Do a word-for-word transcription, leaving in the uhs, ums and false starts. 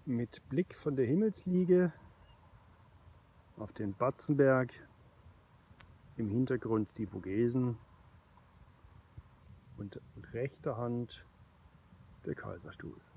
mit Blick von der Himmelsliege auf den Batzenberg, im Hintergrund die Vogesen und rechter Hand der Kaiserstuhl.